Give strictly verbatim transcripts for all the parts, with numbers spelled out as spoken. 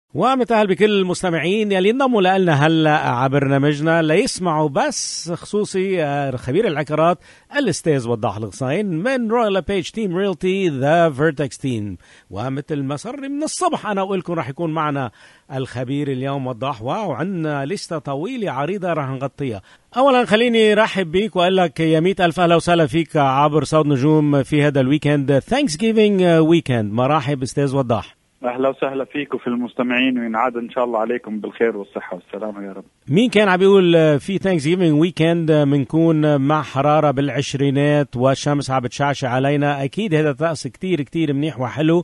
ومتأهل بكل المستمعين يلي انضموا لنا هلا على برنامجنا ليسمعوا بس خصوصي خبير العقارات الاستاذ وضاح الغصين من رويال بيج تيم ريلتي ذا فيرتكس تيم. ومثل ما صار من الصبح انا اقول لكم راح يكون معنا الخبير اليوم وضاح، واو عندنا لسته طويله عريضه راح نغطيها. اولا خليني رحب بيك واقول لك يا ميت الف اهلا وسهلا فيك عبر صوت نجوم في هذا الويكند ثانكس جيفينج ويكند. مرحب استاذ وضاح. أهلا وسهلا فيك وفي المستمعين، وينعاد إن شاء الله عليكم بالخير والصحة والسلامة يا رب. مين كان عم بيقول في ثانكس جيفينج ويكند منكون مع حرارة بالعشرينات والشمس عم بتشعشع علينا؟ أكيد هذا طقس كتير كتير منيح وحلو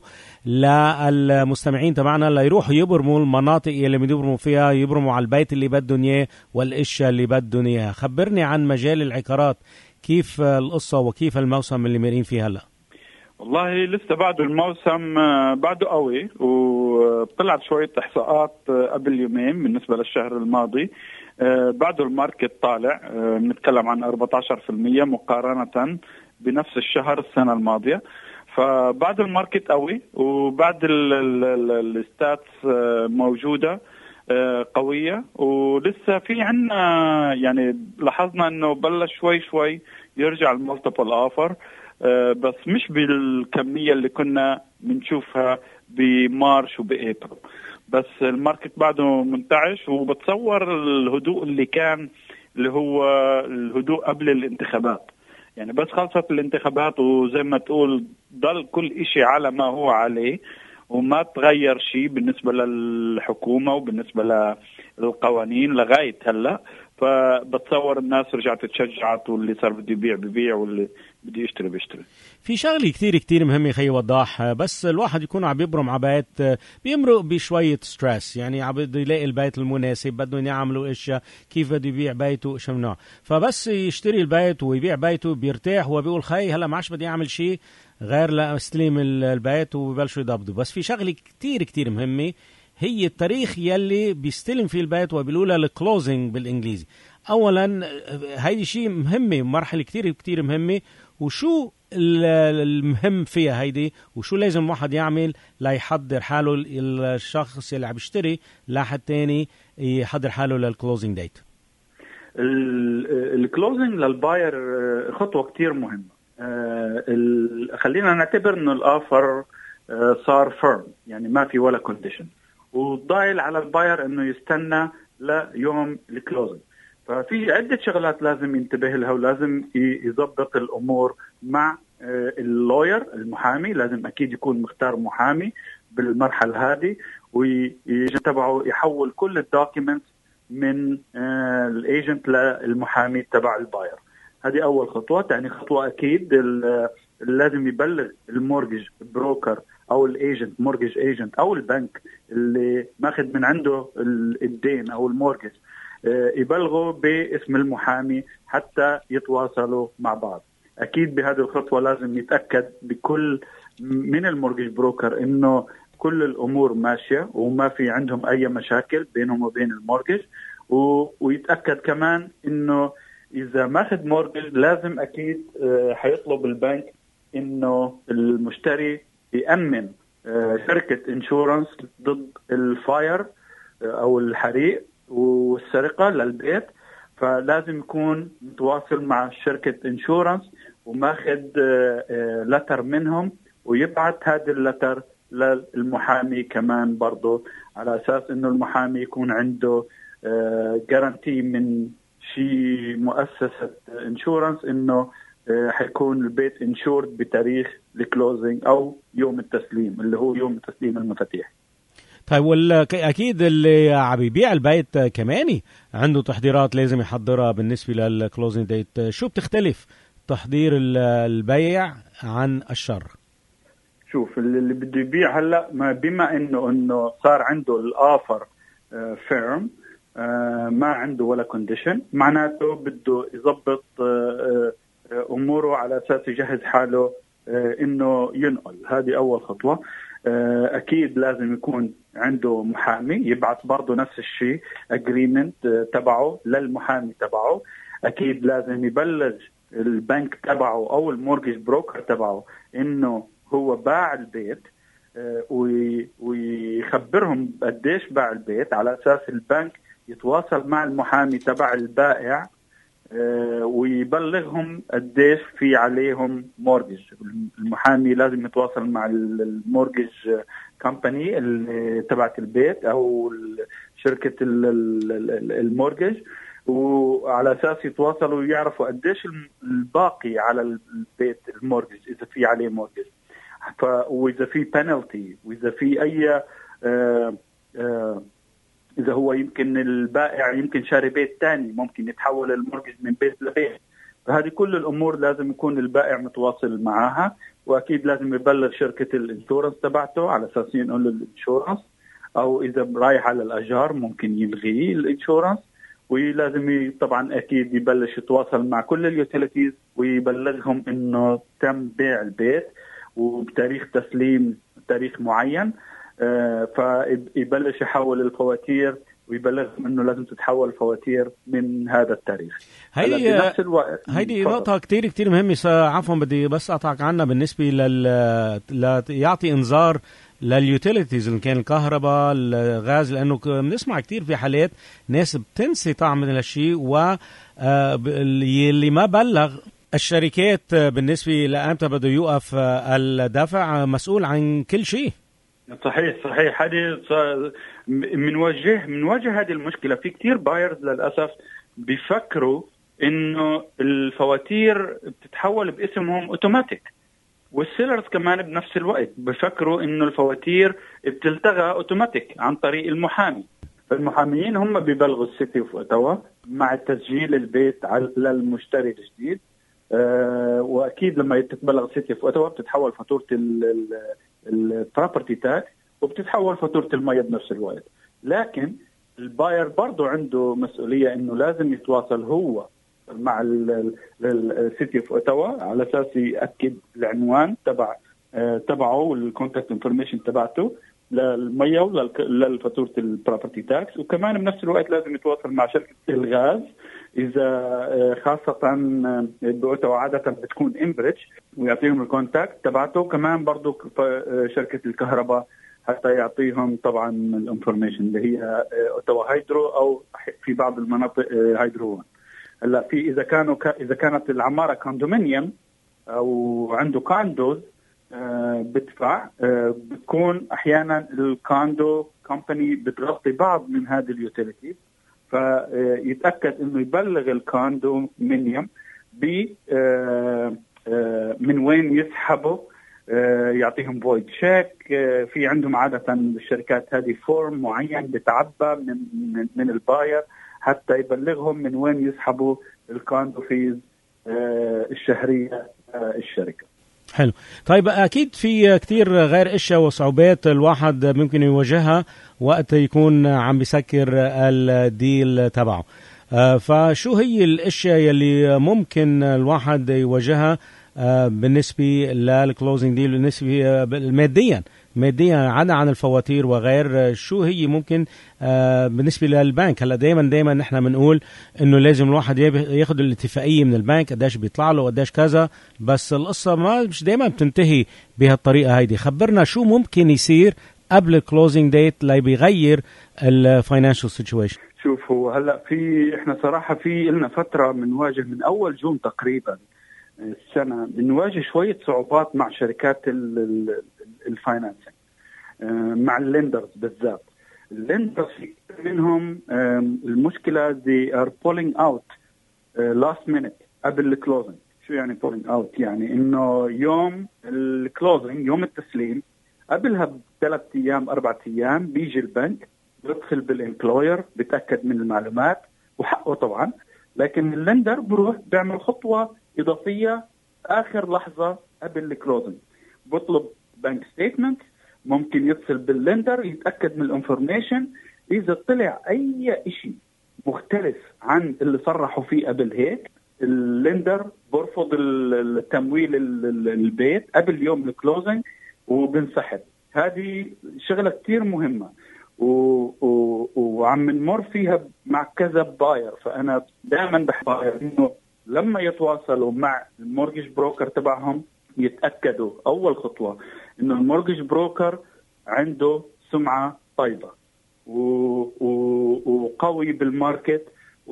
للمستمعين تبعنا ليروحوا يبرموا المناطق اللي بيبرموا فيها، يبرموا على البيت اللي بدهم إياه والأشياء اللي بدهم إياها. خبرني عن مجال العقارات، كيف القصة وكيف الموسم اللي مارين فيه هلأ؟ والله لسه بعده الموسم بعده قوي، وطلعت شوية إحصاءات قبل يومين بالنسبة للشهر الماضي. بعده الماركت طالع، بنتكلم عن أربعة عشر بالمئة مقارنة بنفس الشهر السنة الماضية. فبعد الماركت قوي، وبعد الستاتس موجودة قوية، ولسه في عنا يعني لاحظنا انه بلش شوي شوي يرجع المالتيبل اوفر، بس مش بالكمية اللي كنا بنشوفها بمارش وبأبريل. بس الماركت بعده منتعش، وبتصور الهدوء اللي كان اللي هو الهدوء قبل الانتخابات، يعني بس خلصت الانتخابات وزي ما تقول ضل كل إشي على ما هو عليه وما تغير شيء بالنسبة للحكومة وبالنسبة للقوانين لغاية هلأ. فبتصور الناس رجعت تشجعت، واللي صار بده يبيع ببيع واللي بده يشتري بيشتري. في شغلة كتير كتير مهمة خي وضاح، بس الواحد يكون عم يبرم على بيت بيمرق بشوية ستريس، يعني عم بده يلاقي البيت المناسب، بده يعملوا اشياء كيف بده يبيع بيته شو نوع. فبس يشتري البيت ويبيع بيته بيرتاح وبيقول خي هلا ما عادش بدي اعمل شيء غير لاستلم البيت وببلشوا يضبطوا. بس في شغلة كتير كتير مهمة، هي التاريخ يلي بيستلم فيه البيت وبيقولوا الكلوزنج بالانجليزي. اولا هيدي شيء مهمة، مرحلة كتير كتير مهمة، وشو المهم فيها هيدي وشو لازم واحد يعمل ليحضر حاله الشخص اللي عم يشتري لحد تاني يحضر حاله للكلوزنج ديت. الكلوزنج للباير خطوة كتير مهمة. خلينا نعتبر انه الافر صار فيرم، يعني ما في ولا كونديشن، وضايل على الباير انه يستنى ليوم الكلوزنج. ففي عدة شغلات لازم ينتبه لها، ولازم يضبط الامور مع اللوير المحامي. لازم اكيد يكون مختار محامي بالمرحلة هذه، ويتبعه يحول كل الدوكيمنتس من الايجنت للمحامي تبع الباير. هذه اول خطوة. ثاني خطوة اكيد لازم يبلغ المورجج بروكر او الايجنت مورجج ايجنت او البنك اللي ماخذ من عنده الدين او المورجج، يبلغوا باسم المحامي حتى يتواصلوا مع بعض. اكيد بهذه الخطوة لازم يتأكد بكل من المورجج بروكر انه كل الامور ماشية وما في عندهم اي مشاكل بينهم وبين المورجج، ويتأكد كمان انه إذا ماخذ مورجج لازم أكيد حيطلب البنك إنه المشتري يأمن شركة إنشورنس ضد الفاير أو الحريق والسرقة للبيت. فلازم يكون متواصل مع شركة إنشورنس وماخذ لتر منهم، ويبعث هذا اللتر للمحامي كمان برضو، على أساس إنه المحامي يكون عنده جارانتي من شيء مؤسسة انشورنس انه حيكون البيت انشورد بتاريخ الكلوزنج او يوم التسليم اللي هو يوم تسليم المفاتيح. طيب واكيد اللي عم يبيع البيت كمان عنده تحضيرات لازم يحضرها بالنسبة للكلوزنج ديت. شو بتختلف تحضير البيع عن الشر؟ شوف اللي بده يبيع هلا بما انه انه صار عنده الافر فيرم، آه ما عنده ولا كونديشن، معناته بده يضبط آه آه أموره على أساس يجهز حاله آه إنه ينقل. هذه أول خطوة. آه أكيد لازم يكون عنده محامي، يبعث برضه نفس الشيء agreement آه تبعه للمحامي تبعه. أكيد لازم يبلغ البنك تبعه أو المورجج بروكر تبعه إنه هو باع البيت. ويخبرهم قديش باع البيت، على أساس البنك يتواصل مع المحامي تبع البائع ويبلغهم قديش في عليهم مورجج. المحامي لازم يتواصل مع المورجج كامباني اللي تبعت البيت أو شركة المورجج، وعلى أساس يتواصلوا ويعرفوا قديش الباقي على البيت المورجج إذا في عليه مورجج، وإذا في بينالتي، وإذا في أي آآ آآ إذا هو يمكن البائع يمكن شاري بيت تاني ممكن يتحول المورجج من بيت لبيت. فهذه كل الأمور لازم يكون البائع متواصل معها، وأكيد لازم يبلغ شركة الانشورنس تبعته على أساس ينقل الانشورنس، أو إذا رايح على الأجار ممكن يلغي الانشورنس. ولازم طبعا أكيد يبلش يتواصل مع كل اليوتيليتيز ويبلغهم إنه تم بيع البيت وبتاريخ تسليم تاريخ معين، آه فيبلش يحول الفواتير ويبلغهم انه لازم تتحول الفواتير من هذا التاريخ. هيدي هيدي نقطة كتير كتير مهمة. عفوا بدي بس أقطعك عنها بالنسبة لل يعطي إنذار لليوتيليتيز إن كان الكهرباء الغاز، لأنه بنسمع كتير في حالات ناس بتنسي تعمل هالشيء، واللي ما بلغ الشركات بالنسبة لأمتى بده يوقف الدفع مسؤول عن كل شيء. صحيح صحيح. هذه من وجه من وجه هذه المشكلة في كتير بايرز للأسف بيفكروا إنه الفواتير بتتحول باسمهم أوتوماتيك، والسيلرز كمان بنفس الوقت بيفكروا إنه الفواتير بتلتغى أوتوماتيك عن طريق المحامي. فالمحاميين هم بيبلغوا السيتي اوف اوتاوا مع تسجيل البيت على المشتري الجديد، أه واكيد لما تتبلغ سيتي اوف اوتاوا بتتحول فاتوره البروبرتي تاكس وبتتحول فاتوره الميه بنفس الوقت. لكن الباير برضه عنده مسؤوليه انه لازم يتواصل هو مع السيتي اوف اوتاوا على اساس ياكد العنوان تبع أه تبعه والكونتاكت انفورميشن تبعته للميه وللفاتوره البروبرتي تاكس. وكمان بنفس الوقت لازم يتواصل مع شركه الغاز اذا خاصه بأوتاوا عاده بتكون امبريدج ويعطيهم الكونتاكت تبعته. كمان برضو شركه الكهرباء حتى يعطيهم طبعا الانفورميشن اللي هي اوتاوا هيدرو او في بعض المناطق هيدرو. هلا في اذا كانوا اذا كانت العماره كوندومينيوم او عنده كاندوز آه بدفع آه بتكون احيانا الكاندو كومباني بتغطي بعض من هذه اليوتيليتي، فيتاكد انه يبلغ الكاندو مينيوم ب آه آه من وين يسحبوا، آه يعطيهم فويد شيك. آه في عندهم عاده الشركات هذه فورم معين بتعبى من من, من الباير حتى يبلغهم من وين يسحبوا الكاندو فيز آه الشهريه آه الشركه. حلو. طيب أكيد في كتير غير إشياء وصعوبات الواحد ممكن يواجهها وقت يكون عم بيسكر الديل تبعه، فشو هي الأشياء يلي ممكن الواحد يواجهها بالنسبة للكلوزنج ديل بالنسبة ماديا ماديا عدا عن الفواتير وغير؟ شو هي ممكن آه بالنسبة للبنك؟ هلا دايما دايما نحن بنقول انه لازم الواحد ياخد الاتفاقية من البنك قداش بيطلع له قداش كذا، بس القصة ما مش دايما بتنتهي بهالطريقة هيدي. خبرنا شو ممكن يصير قبل الكلوزنج ديت اللي بيغير الفاينانشال سيتويشن. شوف هو هلا في احنا صراحة في لنا فترة بنواجه من اول جون تقريبا السنة بنواجه شوية صعوبات مع شركات الفاينانسنج، مع الليندرز بالذات. الليندرز منهم المشكلة they are pulling out last minute قبل الكلوزنج. شو يعني pulling out؟ يعني انه يوم الكلوزنج يوم التسليم قبلها بثلاث ايام اربع ايام بيجي البنك بيدخل بالامبلوير بتأكد من المعلومات وحقه طبعا، لكن الليندر بروح بيعمل خطوة إضافية آخر لحظة قبل الكلوزنج، بطلب بنك ستيتمنت، ممكن يتصل باللندر يتأكد من الانفورميشن. إذا طلع أي شيء مختلف عن اللي صرحوا فيه قبل هيك اللندر برفض التمويل البيت قبل يوم الكلوزنج وبنسحب. هذه شغلة كتير مهمة وعم نمر فيها مع كذا باير. فأنا دائما بحباير إنه لما يتواصلوا مع المورجج بروكر تبعهم يتأكدوا أول خطوة إنه المورجج بروكر عنده سمعة طيبة وقوي بالماركت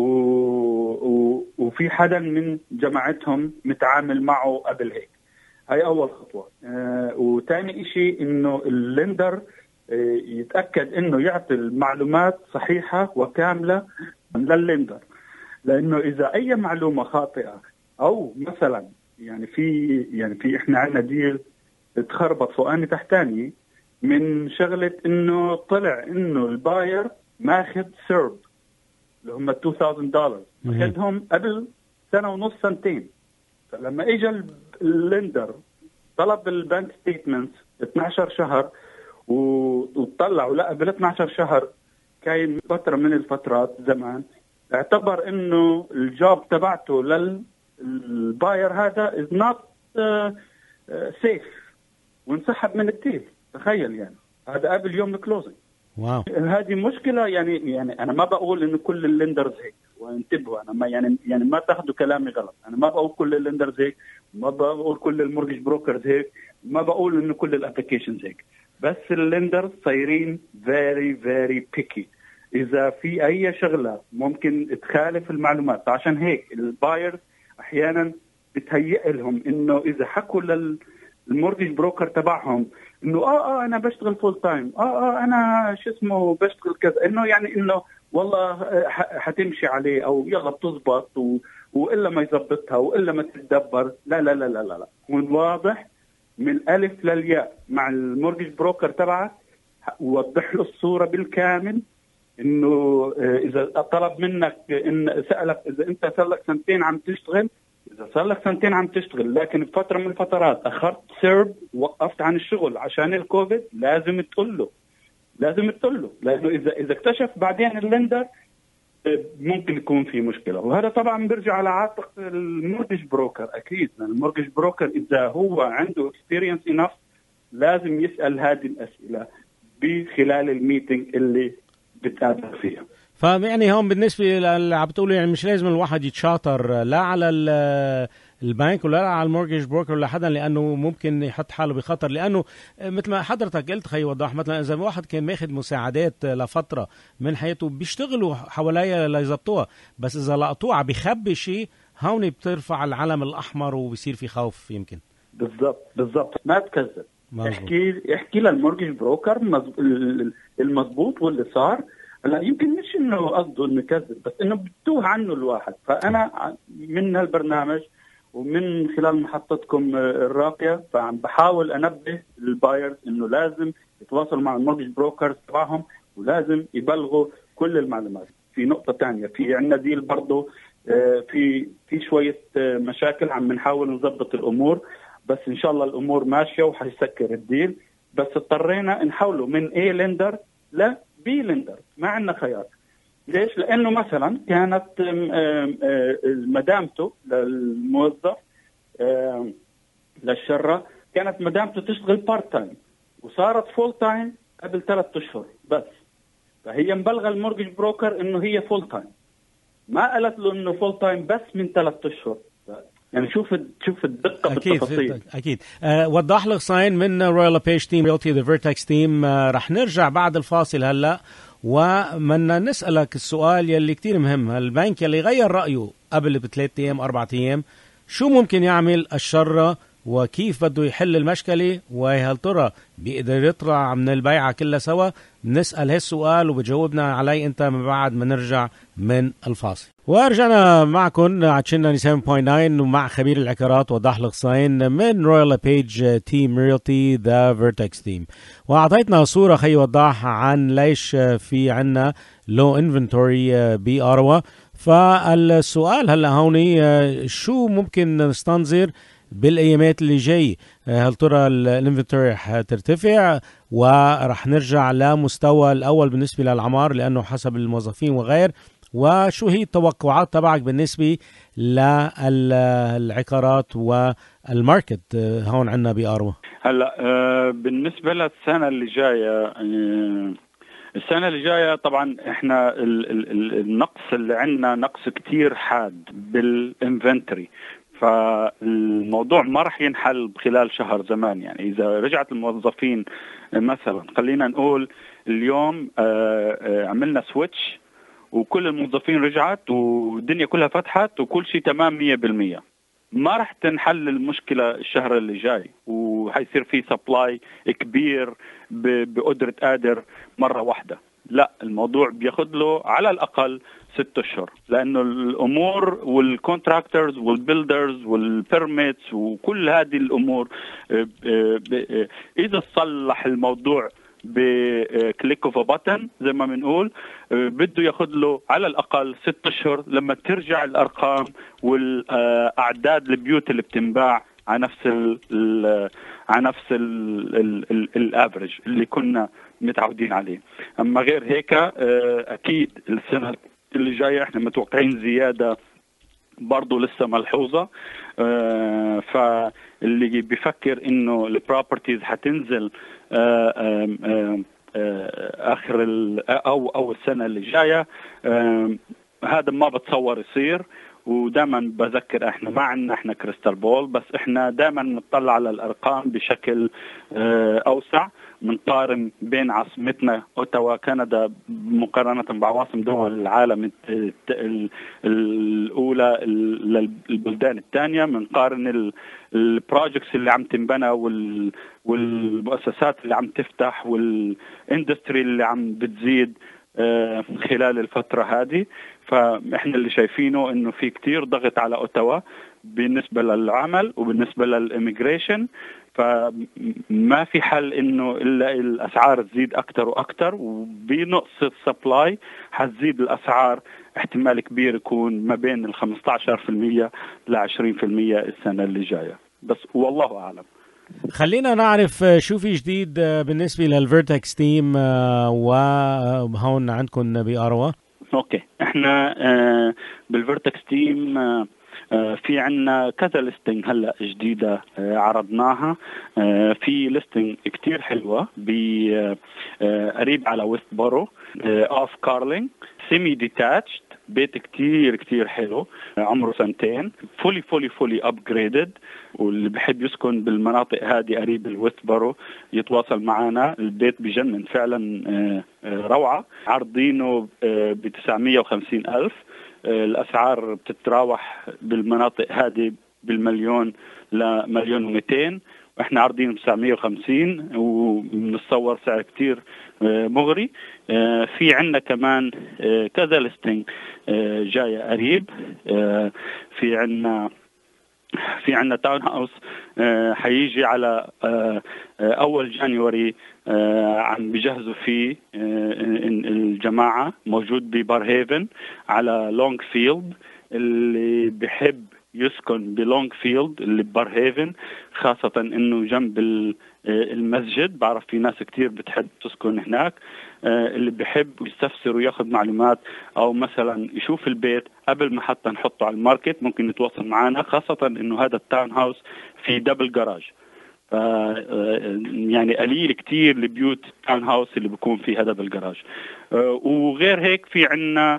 وفي حدا من جماعتهم متعامل معه قبل هيك. هاي أول خطوة. آه وتاني إشي إنه اللندر آه يتأكد إنه يعطي المعلومات صحيحة وكاملة لللندر، لأنه إذا أي معلومة خاطئة أو مثلا يعني في يعني في إحنا عنا ديل تخربط فوقاني تحتاني من شغلة إنه طلع إنه الباير ماخذ سيرب اللي هم ألفين دولار ماخذهم قبل سنة ونص سنتين. فلما إجا اللندر طلب البنك ستيتمنت اثنا عشر شهر وطلعوا لا قبل اثنا عشر شهر كاين فترة من الفترات زمان اعتبر إنه الجوب تبعته للباير هذا is not uh, uh, safe وانسحب من الديل. تخيل يعني هذا قبل يوم الكلوزنج. واو. هذه مشكلة يعني يعني أنا ما بقول إنه كل اللندرز هيك، وانتبهوا أنا ما يعني يعني ما تاخذوا كلامي غلط. أنا ما بقول كل اللندرز هيك، ما بقول كل المورجج بروكرز هيك، ما بقول إنه كل الابليكيشنز هيك، بس اللندرز صايرين very very picky. إذا في أي شغلة ممكن تخالف المعلومات، عشان هيك البايرز أحيانا بتهيئ لهم إنه إذا حكوا للمورجج بروكر تبعهم إنه آه آه أنا بشتغل فول تايم، آه آه أنا شو اسمه بشتغل كذا، إنه يعني إنه والله حتمشي عليه أو يلا بتزبط و... وإلا ما يزبطها وإلا ما تتدبر. لا لا لا لا لا لا من واضح من الألف للياء مع المورجج بروكر تبعك، ووضح له الصورة بالكامل. إنه إذا طلب منك إن سألك إذا أنت صار لك سنتين عم تشتغل، إذا صار لك سنتين عم تشتغل لكن بفترة من الفترات أخرت سيرب وقفت عن الشغل عشان الكوفيد، لازم تقول له لازم تقول له لأنه إذا إذا اكتشف بعدين اللندر ممكن يكون في مشكلة. وهذا طبعا بيرجع على عاتق المورجج بروكر أكيد. المورجج بروكر إذا هو عنده experience enough لازم يسأل هذه الأسئلة بخلال الميتنج اللي بتقابل فيها. فيعني هون بالنسبة اللي عم بتقولوا يعني مش لازم الواحد يتشاطر لا على البنك ولا على المورجج بروكر ولا حدا، لأنه ممكن يحط حاله بخطر. لأنه مثل ما حضرتك قلت خي وضاح، مثلا إذا واحد كان ماخد مساعدات لفترة من حياته بيشتغلوا حواليها ليزبطوها، بس إذا لقطوها بيخبي شيء هون بترفع العلم الأحمر وبيصير في خوف. يمكن بالضبط بالضبط ما تكذب، احكي احكي للمورجج بروكر المضبوط واللي صار. لا يمكن مش انه قصده انه يكذب، بس انه بتوه عنه الواحد. فانا من هالبرنامج ومن خلال محطتكم الراقيه فعم بحاول انبه البايرز انه لازم يتواصلوا مع المورجج بروكرز تبعهم ولازم يبلغوا كل المعلومات. في نقطه ثانيه، في عندنا ديل برضه في في شويه مشاكل عم نحاول نضبط الامور، بس ان شاء الله الامور ماشيه وحيسكر الديل. بس اضطرينا نحوله من اي لندر ل بي لندر، ما عندنا خيار. ليش؟ لانه مثلا كانت مدامته للموظف للشرة كانت مدامته تشتغل بارت تايم وصارت فول تايم قبل ثلاثة اشهر بس، فهي مبلغه المورجج بروكر انه هي فول تايم، ما قالت له انه فول تايم بس من ثلاثة اشهر. يعني شوف شوف الدقه أكيد بالتفاصيل. اكيد. أه وضح الغصين من رويال بيج تيم ريالتي ذا فيرتكس تيم. أه رح نرجع بعد الفاصل هلا ومنا نسالك السؤال يلي كتير مهم. البنك يلي غير رايه قبل بثلاث ايام اربع ايام شو ممكن يعمل الشره وكيف بده يحل المشكله، وهل ترى بيقدر يطلع من البيعه كلها سوا؟ نسال هالسؤال وبجاوبنا عليه انت من بعد ما نرجع من الفاصل. ورجعنا معكم على تشينا سبعة فاصلة تسعة ومع خبير العقارات وضح الغصين من رويال بيج تيم ريالتي ذا فيرتكس تيم. واعطيتنا صوره خي وضح عن ليش في عنا لو انفنتوري بأروى. فالسؤال هلا هوني شو ممكن نستنظر بالايامات اللي جاي؟ هل ترى الانفنتوري رح ترتفع ورح نرجع لمستوى الاول بالنسبه للعمار لانه حسب الموظفين وغير؟ وشو هي التوقعات تبعك بالنسبه للعقارات والماركت هون عندنا بأروى؟ هلا بالنسبه للسنه اللي جايه، السنه اللي جايه طبعا احنا ال ال النقص اللي عندنا نقص كتير حاد بالانفنتوري، فالموضوع ما راح ينحل خلال شهر زمان. يعني إذا رجعت الموظفين مثلا، خلينا نقول اليوم عملنا سويتش وكل الموظفين رجعت والدنيا كلها فتحت وكل شيء تمام مية بالمية، ما راح تنحل المشكلة الشهر اللي جاي، وحيصير في سبلاي كبير بقدرة قادر مرة واحدة. لا، الموضوع بياخد له على الأقل ست أشهر، لأنه الأمور والكونتراكتورز والبيلدرز والبيرميتس وكل هذه الأمور إذا صلح الموضوع بكليك اوف باتن زي ما بنقول بده ياخذ له على الاقل ست اشهر لما ترجع الارقام والاعداد البيوت اللي بتنباع على نفس ال على نفس الافريج اللي كنا متعودين عليه. اما غير هيك اكيد السنه اللي جايه احنا متوقعين زياده برضو لسه ملحوظة. آه فاللي بيفكر انه البروبرتيز حتنزل آه آه آه اخر او او السنة اللي جاية، آه هذا ما بتصور يصير. ودائما بذكر احنا ما عندنا احنا كريستال بول، بس احنا دائما نطلع على الارقام بشكل اه اوسع، منقارن بين عاصمتنا اوتاوا كندا مقارنه بعواصم دول العالم الاولى للبلدان الثانيه، منقارن البروجكتس اللي عم تنبنى والمؤسسات اللي عم تفتح والاندستري اللي عم بتزيد خلال الفترة هذه. فإحنا اللي شايفينه إنه في كتير ضغط على أوتاوا بالنسبة للعمل وبالنسبة للإميجريشن، فما في حل إنه إلا الأسعار تزيد أكتر وأكتر، وبنقص السبلاي حتزيد الأسعار احتمال كبير يكون ما بين ال خمسة عشر بالمية ل عشرين بالمية السنة اللي جاية، بس والله أعلم. خلينا نعرف شو في جديد بالنسبة للفيرتكس تيم وهون عندكم بأروى. اوكي، احنا بالفيرتكس تيم في عنا كذا ليستنج هلا جديده عرضناها. في ليستنج كتير حلوه قريب على ويست بورو اوف كارلينج، سيمي ديتاتشد، بيت كتير كتير حلو عمره سنتين، فولي فولي فولي ابجريدد. واللي بحب يسكن بالمناطق هذه قريب الويست بورو يتواصل معنا، البيت بجنن فعلا روعة. عرضينه بتسعمية وخمسين ألف، الأسعار بتتراوح بالمناطق هذه بالمليون لمليون ومئتين، واحنا عارضين تسعمية وخمسين وبنتصور سعر كتير مغري. في عندنا كمان كذا ليستنج جاية قريب. في عندنا في عندنا تاون هاوس حيجي على أول جانيوري، عم بيجهزوا فيه الجماعة، موجود ببارهيفن على لونج فيلد. اللي بحب يسكن بلونج فيلد اللي ببارهيفن، خاصة انه جنب المسجد، بعرف في ناس كتير بتحب تسكن هناك. اللي بحب يستفسر وياخذ معلومات او مثلا يشوف البيت قبل ما حتى نحطه على الماركت ممكن يتواصل معنا، خاصة انه هذا التاون هاوس في دبل جراج. ف يعني قليل كتير البيوت تاون هاوس اللي بيكون فيها دبل جراج. وغير هيك في عنا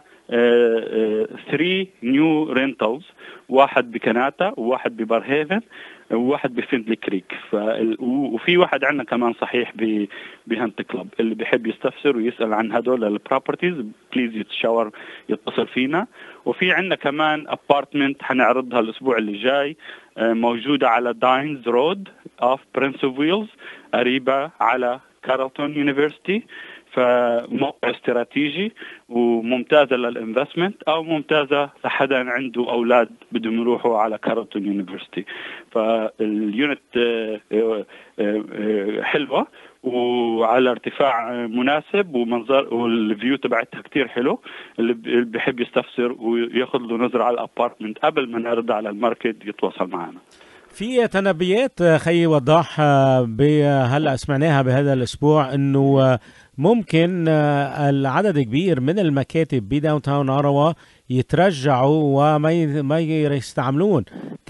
ثري نيو رينتلز، واحد بكناتا وواحد ببارهيفن وواحد بفندلي كريك. وفي واحد عندنا كمان صحيح بهانت كلاب. اللي بيحب يستفسر ويسأل عن هدول البروبرتيز بليز يتشاور يتصل فينا. وفي عندنا كمان ابارتمنت حنعرضها الاسبوع اللي جاي، موجودة على داينز رود اوف برنس اوف ويلز، قريبة على كارلتون يونيفرسيتي. فموقع استراتيجي وممتازة للإنفستمنت أو ممتازة لحدا عنده أولاد بدهم يروحوا على كارلتون يونيفرسيتي. فاليونت حلوة وعلى ارتفاع مناسب ومنظر والفيو تبعتها كتير حلو. اللي بيحب يستفسر وياخذ له نظرة على الابارتمنت قبل ما نعرض على الماركت يتواصل معنا. في تنبيات خي وضاح هلا سمعناها بهذا الاسبوع انه ممكن العدد كبير من المكاتب بداون تاون أروى يترجعوا وما ما يستعملون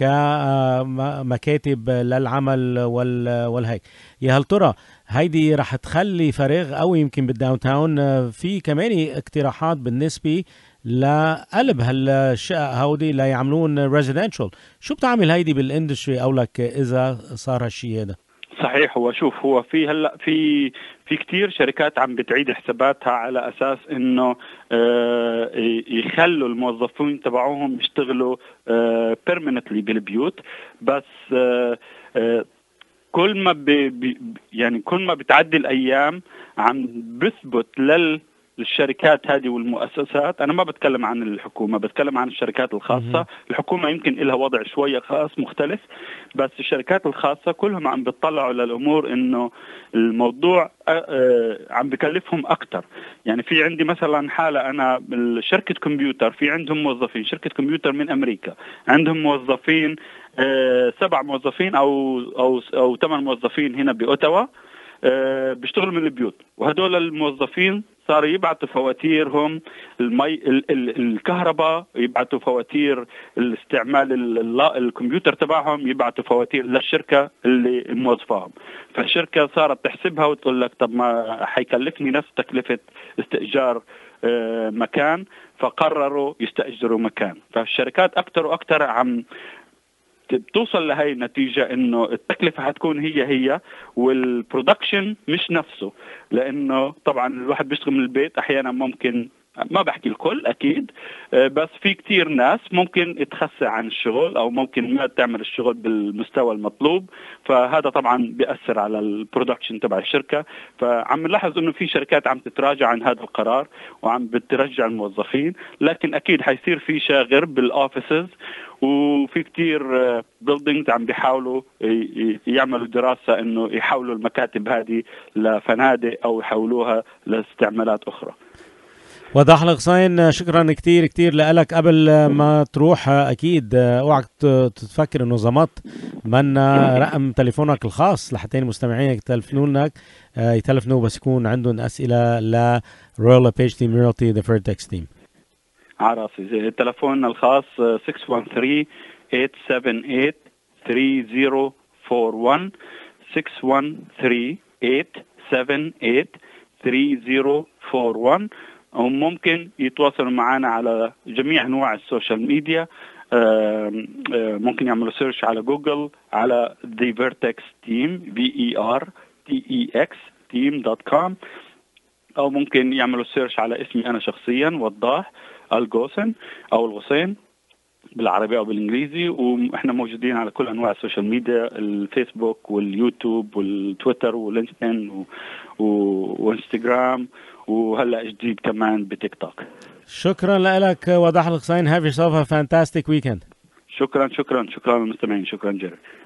كمكاتب للعمل والهيك. يا هل ترى هيدي رح تخلي فراغ قوي يمكن بالداون تاون؟ في كمان اقتراحات بالنسبة لقلب هالشقق هودي ليعملون ريزيدنشال. شو بتعمل هيدي بالاندستري او لك اذا صار هالشيء هذا؟ صحيح. هو شوف، هو في هلا في في كثير شركات عم بتعيد حساباتها على اساس انه آه يخلوا الموظفين تبعوهم يشتغلوا آه بيرمننتلي بالبيوت. بس آه آه كل ما بي يعني كل ما بتعدي الايام عم بثبت لل الشركات هذه والمؤسسات، أنا ما بتكلم عن الحكومة، بتكلم عن الشركات الخاصة. الحكومة يمكن لها وضع شوية خاص مختلف، بس الشركات الخاصة كلهم عم بتطلعوا للأمور إنه الموضوع عم بكلفهم أكتر. يعني في عندي مثلا حالة، أنا شركة كمبيوتر في عندهم موظفين، شركة كمبيوتر من أمريكا عندهم موظفين سبع موظفين أو أو أو ثمان موظفين هنا بأوتاوا بيشتغلوا من البيوت، وهدول الموظفين صاروا يبعثوا فواتيرهم المي الكهرباء، يبعثوا فواتير الاستعمال الكمبيوتر تبعهم، يبعثوا فواتير للشركة اللي موظفاهم. فالشركة صارت تحسبها وتقول لك طب ما حيكلفني نفس تكلفة استئجار مكان، فقرروا يستأجروا مكان. فالشركات أكتر وأكتر عم بتوصل لهي النتيجة انه التكلفة هتكون هي هي والبرودكشن مش نفسه، لانه طبعا الواحد بيشتغل من البيت احيانا، ممكن ما بحكي الكل اكيد، بس في كتير ناس ممكن تخسى عن الشغل او ممكن ما تعمل الشغل بالمستوى المطلوب، فهذا طبعا بيأثر على البرودكشن تبع الشركة. فعم نلاحظ انه في شركات عم تتراجع عن هذا القرار وعم بترجع الموظفين، لكن اكيد حيصير في شاغر بالاوفيسز، وفي كتير بيلدينجز عم بيحاولوا يعملوا دراسة انه يحولوا المكاتب هذه لفنادق او يحولوها لاستعمالات اخرى. وضاح الغصين، شكرا كتير كتير لك. قبل ما تروح اكيد اوعك تفكر انه زمط من رقم تليفونك الخاص لحتى المستمعين يتلفنوا لك يتلفنوا بس يكون عندهم اسئله ل Royal LePage Team Realty The Vertex Team. عراسي تلفوننا الخاص six one three eight seven eight three zero four one six one three eight seven eight three zero four one، أو ممكن يتواصلوا معنا على جميع أنواع السوشيال ميديا. ممكن يعملوا سيرش على جوجل على The Vertex Team V E R T E X team dot com، أو ممكن يعملوا سيرش على اسمي أنا شخصيا وضاح الغوسن أو الغصين بالعربي أو بالإنجليزي. وإحنا موجودين على كل أنواع السوشيال ميديا، الفيسبوك واليوتيوب والتويتر والإنستين و... و... وإنستغرام، وهلأ جديد كمان بتيك توك. شكرا لك وضاح الغصين. Have yourself a fantastic weekend. شكرا شكرا شكرا للمستمعين. شكرا جيري.